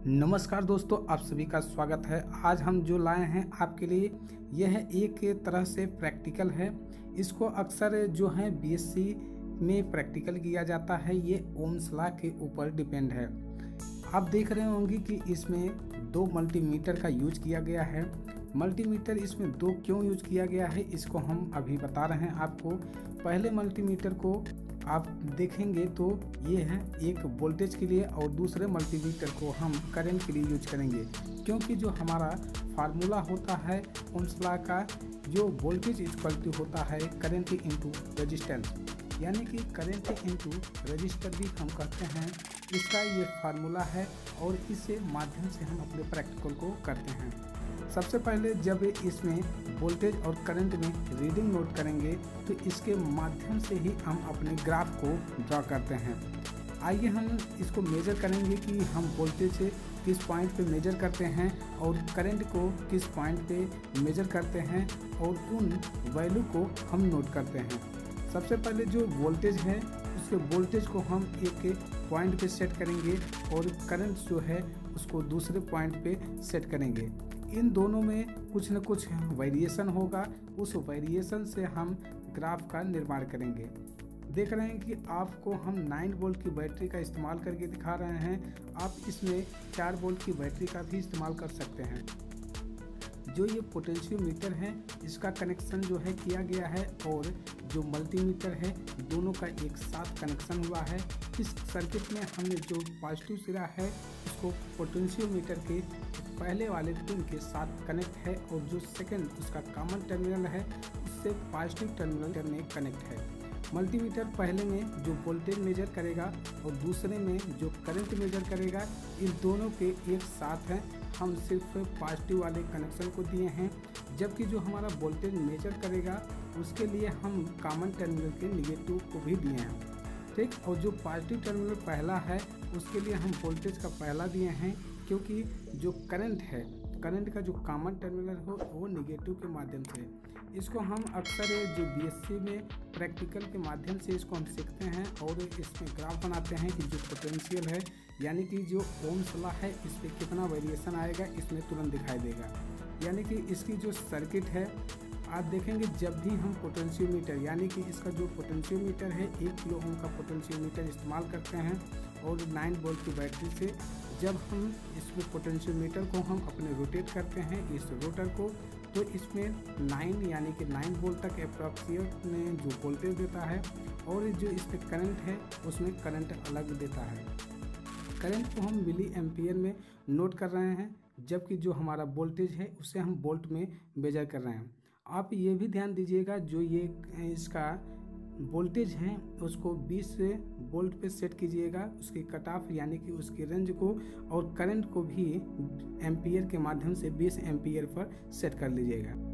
नमस्कार दोस्तों, आप सभी का स्वागत है। आज हम जो लाए हैं आपके लिए यह एक तरह से प्रैक्टिकल है। इसको अक्सर जो है बीएससी में प्रैक्टिकल किया जाता है। ये ओम्स लॉ के ऊपर डिपेंड है। आप देख रहे होंगे कि इसमें 2 मल्टीमीटर का यूज किया गया है। मल्टीमीटर इसमें 2 क्यों यूज किया गया है, इसको हम अभी बता रहे हैं आपको। पहले मल्टीमीटर को आप देखेंगे तो ये है एक वोल्टेज के लिए और दूसरे मल्टीमीटर को हम करंट के लिए यूज करेंगे, क्योंकि जो हमारा फार्मूला होता है ओम्स लॉ का, जो वोल्टेज इक्वल टू होता है करंट इनटू रेजिस्टेंस, यानी कि करंट इनटू रजिस्टर भी हम कहते हैं। इसका ये फार्मूला है और इसे माध्यम से हम अपने प्रैक्टिकल को करते हैं। सबसे पहले जब इसमें वोल्टेज और करंट में रीडिंग नोट करेंगे तो इसके माध्यम से ही हम अपने ग्राफ को ड्रा करते हैं। आइए हम इसको मेजर करेंगे कि हम वोल्टेज से किस पॉइंट पे मेजर करते हैं और करंट को किस पॉइंट पे मेजर करते हैं और उन वैल्यू को हम नोट करते हैं। सबसे पहले जो वोल्टेज है उसके वोल्टेज को हम एक पॉइंट पे सेट करेंगे और करंट जो है उसको दूसरे पॉइंट पे सेट करेंगे। इन दोनों में कुछ न कुछ वेरिएशन होगा, उस वेरिएशन से हम ग्राफ का निर्माण करेंगे। देख रहे हैं कि आपको हम 9 वोल्ट की बैटरी का इस्तेमाल करके दिखा रहे हैं। आप इसमें 4 वोल्ट की बैटरी का भी इस्तेमाल कर सकते हैं। जो ये पोटेंशियोमीटर है इसका कनेक्शन जो है किया गया है और जो मल्टीमीटर है दोनों का एक साथ कनेक्शन हुआ है। इस सर्किट में हमने जो पॉजिटिव सिरा है उसको पोटेंशियोमीटर के पहले वाले पिन के साथ कनेक्ट है और जो सेकंड उसका कॉमन टर्मिनल है उससे पॉजिटिव टर्मिनल में कनेक्ट है। मल्टीमीटर पहले में जो वोल्टेज मेजर करेगा और दूसरे में जो करंट मेजर करेगा, इन दोनों के एक साथ हैं। हम सिर्फ पॉजिटिव वाले कनेक्शन को दिए हैं, जबकि जो हमारा वोल्टेज मेजर करेगा उसके लिए हम कॉमन टर्मिनल के निगेटिव को भी दिए हैं, ठीक। और जो पॉजिटिव टर्मिनल पहला है उसके लिए हम वोल्टेज का पहला दिए हैं, क्योंकि जो करंट है, करंट का जो कॉमन टर्मिनल हो वो निगेटिव के माध्यम से। इसको हम अक्सर जो बीएससी में प्रैक्टिकल के माध्यम से इसको हम सीखते हैं और इसमें ग्राफ बनाते हैं कि जो पोटेंशियल है यानी कि जो ओम्स लॉ है इस पर कितना वेरिएशन आएगा इसमें तुरंत दिखाई देगा। यानी कि इसकी जो सर्किट है आप देखेंगे, जब भी हम पोटेंशियोमीटर यानी कि इसका जो पोटेंशियोमीटर है 1 किलो ओम का पोटेंशियोमीटर इस्तेमाल करते हैं और 9 वोल्ट की बैटरी से जब हम इसमें पोटेंशियोमीटर को हम अपने रोटेट करते हैं इस रोटर को, तो इसमें 9 यानी कि 9 वोल्ट तक अप्रॉक्सिमेट में जो वोल्टेज देता है और जो इसमें करंट है उसमें करंट अलग देता है। करंट को हम मिली एम्पियर में नोट कर रहे हैं, जबकि जो हमारा वोल्टेज है उसे हम वोल्ट में मेजर कर रहे हैं। आप ये भी ध्यान दीजिएगा, जो ये इसका वोल्टेज है उसको 20 वोल्ट पे सेट कीजिएगा, उसकी कट ऑफ यानी कि उसकी रेंज को, और करंट को भी एम्पियर के माध्यम से 20 एम्पियर पर सेट कर लीजिएगा।